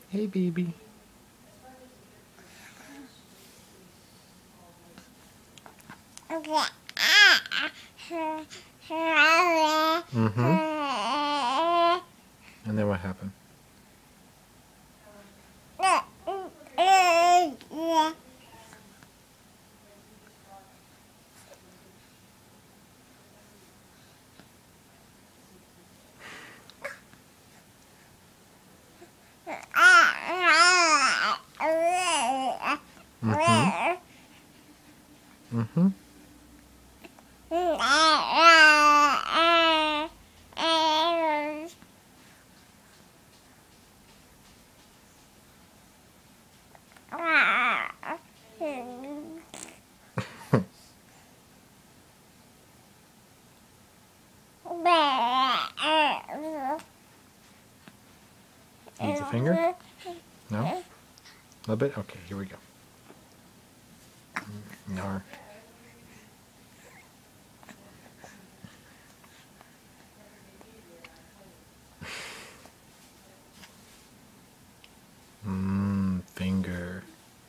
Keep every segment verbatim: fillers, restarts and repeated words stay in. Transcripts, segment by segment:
Hey, baby. Mm-hmm. And then what happened? Mm-hmm. Mm-hmm. Needs a finger? No? A little bit? Okay, here we go. No. Mmm, finger.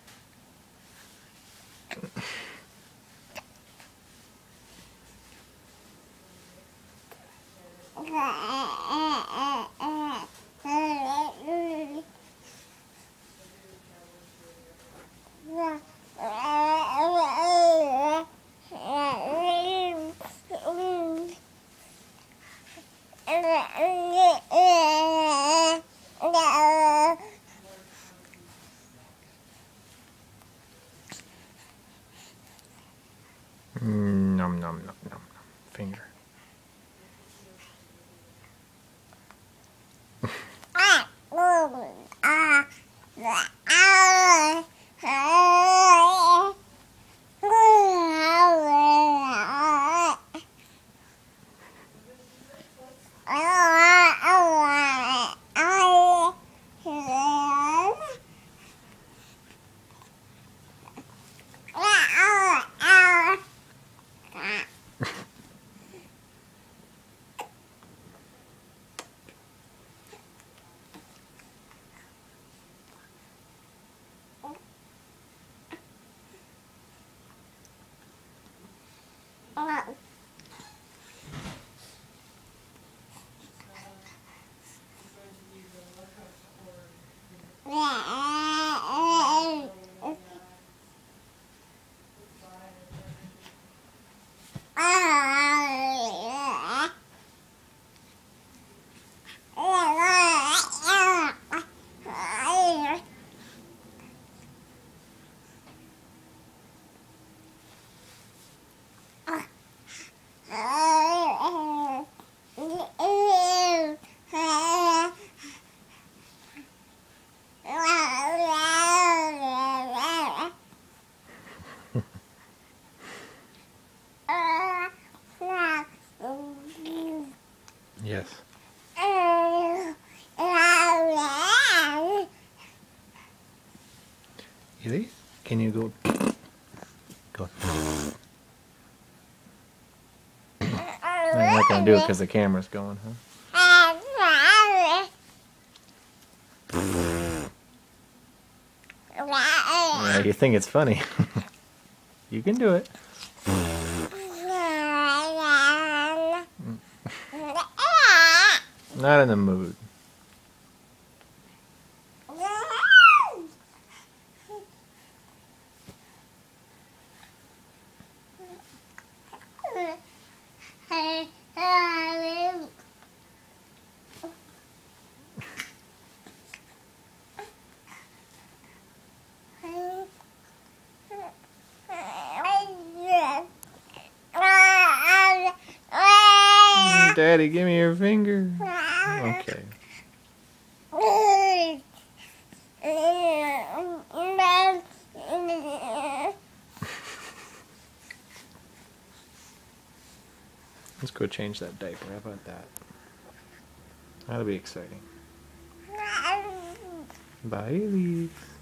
Mm, nom nom nom nom nom. Finger. Yes. Elise, can you go? Go. I'm not gonna do it because the camera's going, huh? Yeah, you think it's funny. You can do it. Not in the mood. Daddy, give me your finger. Okay. Let's go change that diaper. How about that? That'll be exciting. Bye, Elise.